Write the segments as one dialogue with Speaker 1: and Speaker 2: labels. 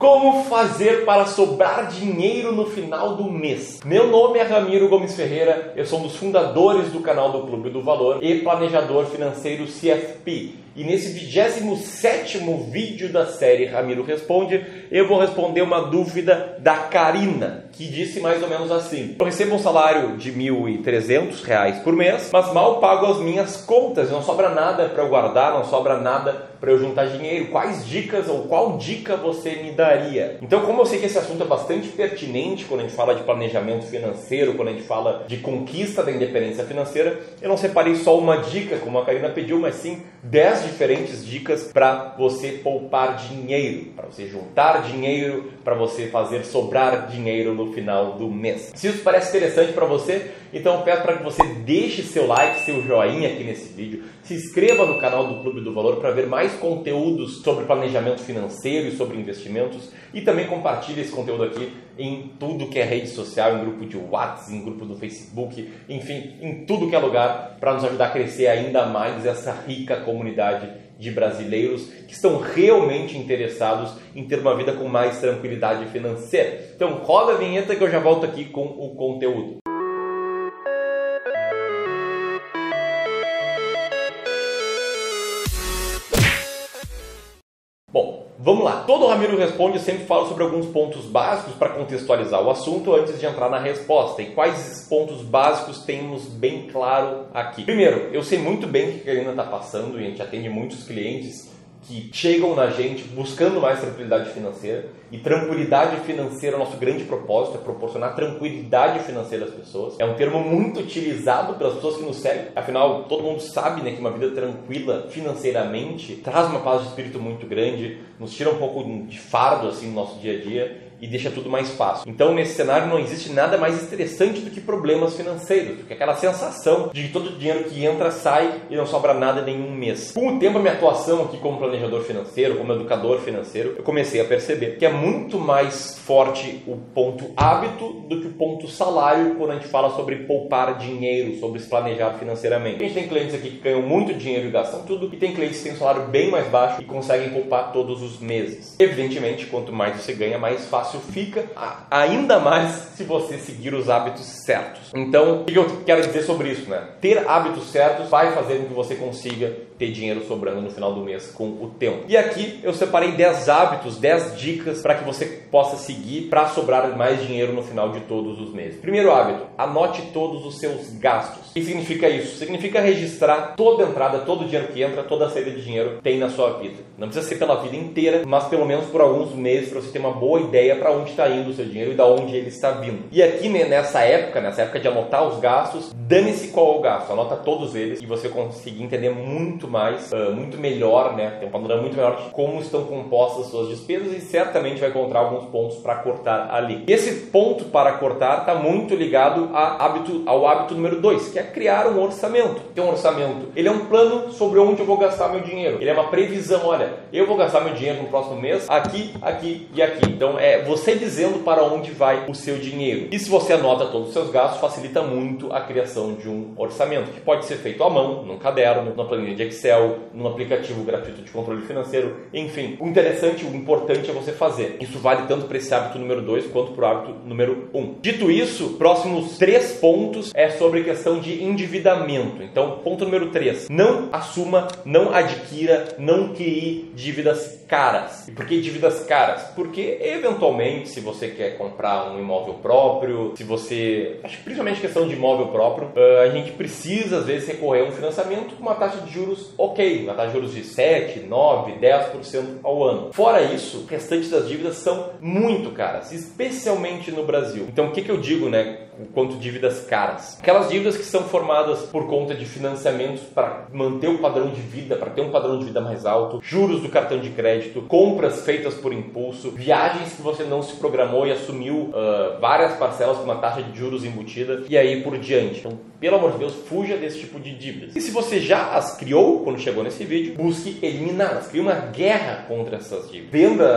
Speaker 1: Como fazer para sobrar dinheiro no final do mês? Meu nome é Ramiro Gomes Ferreira, eu sou um dos fundadores do canal do Clube do Valor e planejador financeiro CFP. E nesse 27º vídeo da série Ramiro Responde, eu vou responder uma dúvida da Karina, que disse mais ou menos assim: eu recebo um salário de R$ 1.300 por mês, mas mal pago as minhas contas, não sobra nada para eu guardar, não sobra nada para eu juntar dinheiro. Quais dicas ou qual dica você me daria? Então, como eu sei que esse assunto é bastante pertinente quando a gente fala de planejamento financeiro, quando a gente fala de conquista da independência financeira, eu não separei só uma dica, como a Karina pediu, mas sim 10 diferentes dicas para você poupar dinheiro, para você juntar dinheiro, para você fazer sobrar dinheiro no final do mês. Se isso parece interessante para você, então eu peço para que você deixe seu like, seu joinha aqui nesse vídeo, se inscreva no canal do Clube do Valor para ver mais conteúdos sobre planejamento financeiro e sobre investimentos, e também compartilhe esse conteúdo aqui em tudo que é rede social, em grupo de WhatsApp, em grupo do Facebook, enfim, em tudo que é lugar, para nos ajudar a crescer ainda mais essa rica comunidade de brasileiros que estão realmente interessados em ter uma vida com mais tranquilidade financeira. Então roda a vinheta que eu já volto aqui com o conteúdo. Bom, vamos lá. Todo Ramiro Responde sempre fala sobre alguns pontos básicos para contextualizar o assunto antes de entrar na resposta. E quais pontos básicos temos bem claro aqui? Primeiro, eu sei muito bem o que a Karina está passando e a gente atende muitos clientes que chegam na gente buscando mais tranquilidade financeira, e tranquilidade financeira é o nosso grande propósito, é proporcionar tranquilidade financeira às pessoas. É um termo muito utilizado pelas pessoas que nos seguem, afinal todo mundo sabe, né, que uma vida tranquila financeiramente traz uma paz de espírito muito grande, nos tira um pouco de fardo assim, no nosso dia a dia e deixa tudo mais fácil. Então nesse cenário não existe nada mais estressante do que problemas financeiros, porque aquela sensação de que todo o dinheiro que entra sai e não sobra nada em nenhum mês. Com o tempo, a minha atuação aqui como planejador financeiro, como educador financeiro, eu comecei a perceber que é muito mais forte o ponto hábito do que o ponto salário quando a gente fala sobre poupar dinheiro, sobre se planejar financeiramente. A gente tem clientes aqui que ganham muito dinheiro e gastam tudo, e tem clientes que têm um salário bem mais baixo e conseguem poupar todos os meses. Evidentemente, quanto mais você ganha, mais fácil fica, ainda mais se você seguir os hábitos certos. Então, o que eu quero dizer sobre isso, né? Ter hábitos certos vai fazer com que você consiga ter dinheiro sobrando no final do mês com o tempo. E aqui eu separei 10 hábitos, 10 dicas para que você possa seguir para sobrar mais dinheiro no final de todos os meses. Primeiro hábito, anote todos os seus gastos. O que significa isso? Significa registrar toda entrada, todo o dinheiro que entra, toda a saída de dinheiro tem na sua vida. Não precisa ser pela vida inteira, mas pelo menos por alguns meses para você ter uma boa ideia para onde está indo o seu dinheiro e da onde ele está vindo. E aqui nessa época de anotar os gastos, dane-se qual é o gasto, anota todos eles e você conseguir entender muito mais, muito melhor, né? Tem um panorama muito melhor de como estão compostas as suas despesas e certamente vai encontrar alguns pontos para cortar ali. Esse ponto para cortar está muito ligado ao hábito número 2, que é criar um orçamento. Ter um orçamento, ele é um plano sobre onde eu vou gastar meu dinheiro. Ele é uma previsão, olha, eu vou gastar meu dinheiro no próximo mês aqui, aqui e aqui. Então é você dizendo para onde vai o seu dinheiro. E se você anota todos os seus gastos, facilita muito a criação de um orçamento, que pode ser feito à mão, num caderno, numa planilha de Excel, num aplicativo gratuito de controle financeiro, enfim. O interessante, o importante é você fazer. Isso vale tanto para esse hábito número 2 quanto para o hábito número 1. Dito isso, próximos 3 pontos é sobre questão de endividamento. Então, ponto número 3, não assuma, não adquira, não crie dívidas caras. E por que dívidas caras? Porque eventualmente, se você quer comprar um imóvel próprio, se você, acho que principalmente questão de imóvel próprio, a gente precisa às vezes recorrer a um financiamento com uma taxa de juros ok, uma taxa de juros de 7, 9, 10% ao ano. Fora isso, o restante das dívidas são muito caras, especialmente no Brasil. Então o que eu digo, né, quanto dívidas caras? Aquelas dívidas que são formadas por conta de financiamentos para manter o padrão de vida, para ter um padrão de vida mais alto, juros do cartão de crédito, compras feitas por impulso, viagens que você não se programou e assumiu várias parcelas com uma taxa de juros embutida e aí por diante. Então pelo amor de Deus, fuja desse tipo de dívidas. E se você já as criou quando chegou nesse vídeo, busque eliminá-las. Crie uma guerra contra essas dívidas.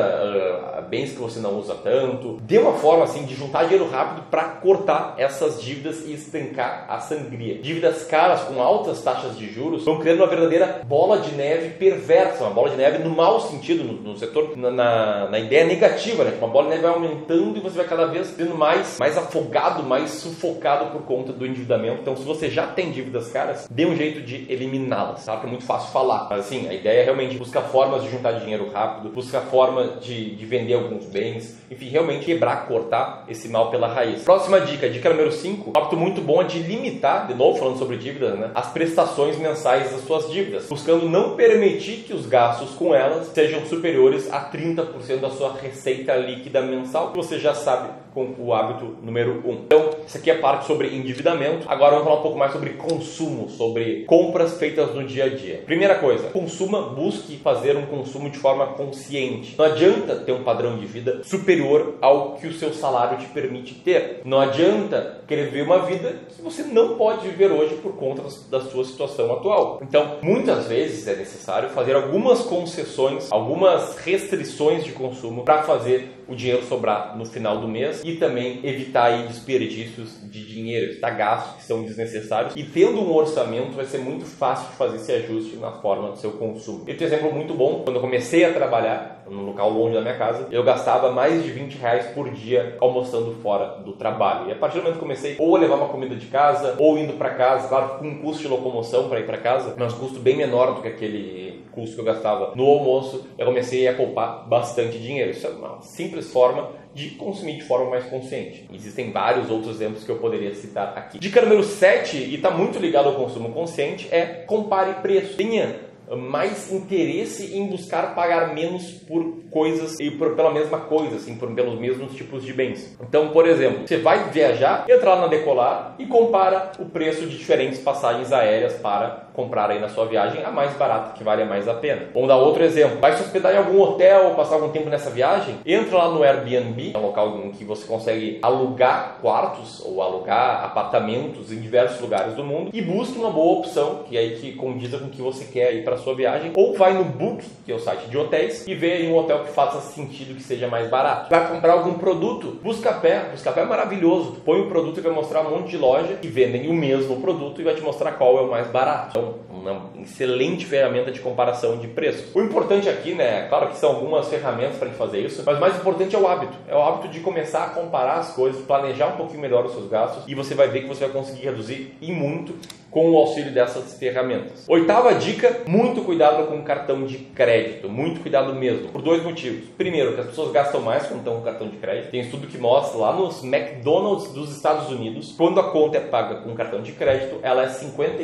Speaker 1: Venda bens que você não usa tanto. Dê uma forma assim de juntar dinheiro rápido para cortar essas dívidas e estancar a sangria. Dívidas caras com altas taxas de juros estão criando uma verdadeira bola de neve perversa. Uma bola de neve no mau sentido, no setor, na ideia negativa, né? Uma bola de neve vai aumentando e você vai cada vez sendo mais afogado, mais sufocado por conta do endividamento. Então, se você já tem dívidas caras, dê um jeito de eliminá-las. Sabe que é muito fácil falar, mas assim, a ideia é realmente buscar formas de juntar dinheiro rápido, buscar forma de vender alguns bens, enfim, realmente quebrar, cortar esse mal pela raiz. Próxima dica, dica número 5, um hábito muito bom é de limitar, de novo falando sobre dívidas, né, as prestações mensais das suas dívidas, buscando não permitir que os gastos com elas sejam superiores a 30% da sua receita líquida mensal, que você já sabe com o hábito número 1. Então, isso aqui é parte sobre endividamento. Agora vamos falar um pouco mais sobre consumo, sobre compras feitas no dia a dia. Primeira coisa, consuma, busque fazer um consumo de forma consciente. Não adianta ter um padrão de vida superior ao que o seu salário te permite ter. Não adianta querer viver uma vida que você não pode viver hoje por conta da sua situação atual. Então, muitas vezes é necessário fazer algumas concessões, algumas restrições de consumo para fazer o dinheiro sobrar no final do mês e também evitar aí desperdícios de dinheiro, evitar gastos que são desnecessários. E tendo um orçamento vai ser muito fácil de fazer esse ajuste na forma do seu consumo. Eu tenho um exemplo muito bom. Quando eu comecei a trabalhar num local longe da minha casa, eu gastava mais de R$20 por dia almoçando fora do trabalho. E a partir do momento que comecei ou a levar uma comida de casa ou indo para casa, claro, com um custo de locomoção para ir para casa, mas um custo bem menor do que aquele custo que eu gastava no almoço, eu comecei a poupar bastante dinheiro. Isso é uma simples forma de consumir de forma mais consciente. Existem vários outros exemplos que eu poderia citar aqui. Dica número 7, e está muito ligado ao consumo consciente, é compare preço. Tenha mais interesse em buscar pagar menos por coisas e pela mesma coisa, assim, pelos mesmos tipos de bens. Então, por exemplo, você vai viajar, entra lá na Decolar e compara o preço de diferentes passagens aéreas para comprar aí na sua viagem a mais barata, que vale mais a pena. Vamos dar outro exemplo. Vai se hospedar em algum hotel ou passar algum tempo nessa viagem? Entra lá no Airbnb, é um local em que você consegue alugar quartos ou alugar apartamentos em diversos lugares do mundo e busque uma boa opção, que condiza com o que você quer ir para sua viagem, ou vai no Book, que é o site de hotéis, e vê aí um hotel que faça sentido, que seja mais barato. Vai comprar algum produto? Buscapé. Buscapé é maravilhoso. Tu põe o produto e vai mostrar um monte de loja que vendem o mesmo produto e vai te mostrar qual é o mais barato. Então, uma excelente ferramenta de comparação de preços. O importante aqui, né, claro que são algumas ferramentas para fazer isso, mas o mais importante é o hábito. É o hábito de começar a comparar as coisas, planejar um pouquinho melhor os seus gastos, e você vai ver que você vai conseguir reduzir e muito com o auxílio dessas ferramentas. Oitava dica, muito cuidado com o cartão de crédito, muito cuidado mesmo, por dois motivos. Primeiro, que as pessoas gastam mais quando estão com cartão de crédito. Tem estudo que mostra lá nos McDonald's dos Estados Unidos, quando a conta é paga com cartão de crédito, ela é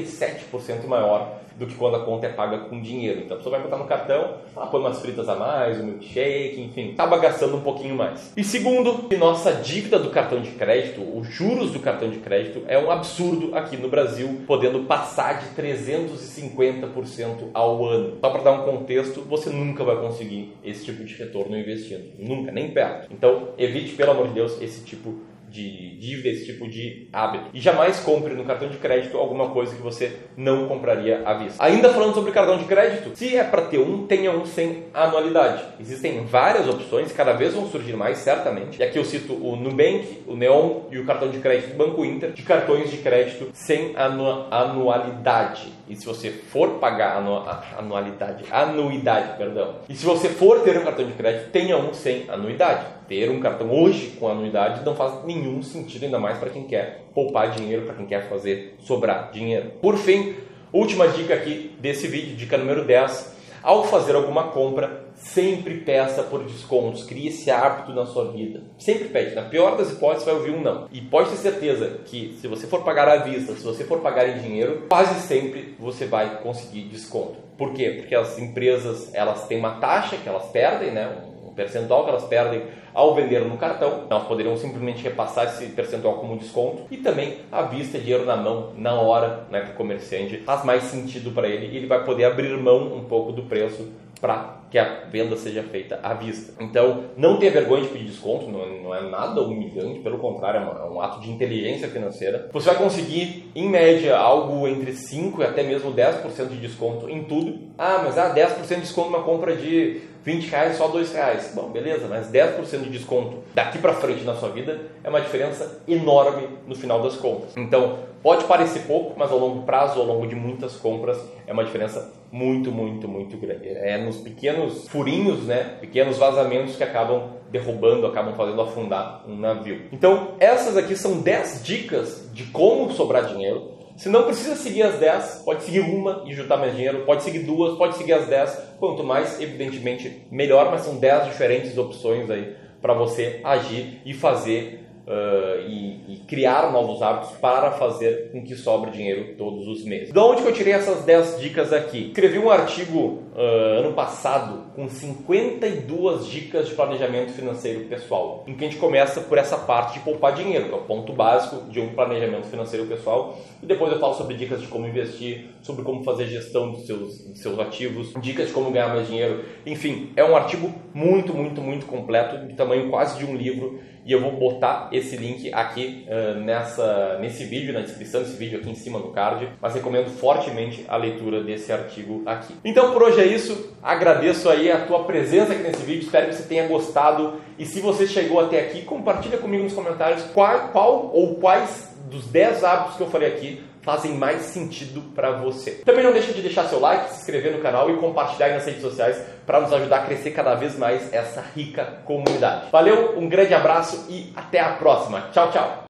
Speaker 1: 57% maior do que quando a conta é paga com dinheiro. Então a pessoa vai botar no cartão, põe umas fritas a mais, um milkshake, enfim, acaba gastando um pouquinho mais. E segundo, que nossa dívida do cartão de crédito, os juros do cartão de crédito é um absurdo aqui no Brasil, podendo passar de 350% ao ano. Só para dar um contexto, você nunca vai conseguir esse tipo de retorno investindo. Nunca, nem perto. Então evite, pelo amor de Deus, esse tipo de dívida, esse tipo de hábito. E jamais compre no cartão de crédito alguma coisa que você não compraria à vista. Ainda falando sobre cartão de crédito, se é para ter um, tenha um sem anualidade. Existem várias opções, cada vez vão surgir mais, certamente. E aqui eu cito o Nubank, o Neon e o cartão de crédito do Banco Inter, de cartões de crédito sem anualidade. E se você for pagar anuidade, perdão. E se você for ter um cartão de crédito, tenha um sem anuidade. Ter um cartão hoje com anuidade não faz nenhum sentido, ainda mais para quem quer poupar dinheiro, para quem quer fazer sobrar dinheiro. Por fim, última dica aqui desse vídeo, dica número 10. Ao fazer alguma compra, sempre peça por descontos. Crie esse hábito na sua vida. Sempre pede. Na pior das hipóteses, vai ouvir um não. E pode ter certeza que se você for pagar à vista, se você for pagar em dinheiro, quase sempre você vai conseguir desconto. Por quê? Porque as empresas, elas têm uma taxa que elas perdem, né? Um percentual que elas perdem ao vender no cartão. Elas poderiam simplesmente repassar esse percentual como desconto. E também à vista, dinheiro na mão, na hora, né, para o comerciante, faz mais sentido para ele e ele vai poder abrir mão um pouco do preço para que a venda seja feita à vista. Então, não tenha vergonha de pedir desconto, não é nada humilhante, pelo contrário, é um ato de inteligência financeira. Você vai conseguir, em média, algo entre 5% e até mesmo 10% de desconto em tudo. Ah, mas 10% de desconto numa compra de R$20, só R$2. Bom, beleza, mas 10% de desconto daqui para frente na sua vida é uma diferença enorme no final das contas. Então, pode parecer pouco, mas ao longo prazo, ao longo de muitas compras, é uma diferença muito, muito, muito grande. É nos pequenos furinhos, né, pequenos vazamentos que acabam derrubando, acabam fazendo afundar um navio. Então, essas aqui são 10 dicas de como sobrar dinheiro. Se não precisa seguir as 10, pode seguir uma e juntar mais dinheiro, pode seguir 2, pode seguir as 10. Quanto mais, evidentemente, melhor, mas são 10 diferentes opções aí para você agir e fazer e criar novos hábitos para fazer com que sobre dinheiro todos os meses. De onde que eu tirei essas 10 dicas aqui? Escrevi um artigo ano passado com 52 dicas de planejamento financeiro pessoal, em que a gente começa por essa parte de poupar dinheiro, que é o ponto básico de um planejamento financeiro pessoal, e depois eu falo sobre dicas de como investir, sobre como fazer gestão dos seus ativos, dicas de como ganhar mais dinheiro. Enfim, é um artigo muito, muito, muito completo, de tamanho quase de um livro, e eu vou botar esse link aqui nesse vídeo, na descrição desse vídeo aqui em cima no card, mas recomendo fortemente a leitura desse artigo aqui. Então por hoje é isso, agradeço aí a tua presença aqui nesse vídeo, espero que você tenha gostado, e se você chegou até aqui, compartilha comigo nos comentários qual ou quais dos 10 hábitos que eu falei aqui fazem mais sentido para você. Também não deixa de deixar seu like, se inscrever no canal e compartilhar aí nas redes sociais para nos ajudar a crescer cada vez mais essa rica comunidade. Valeu, um grande abraço e até a próxima. Tchau, tchau!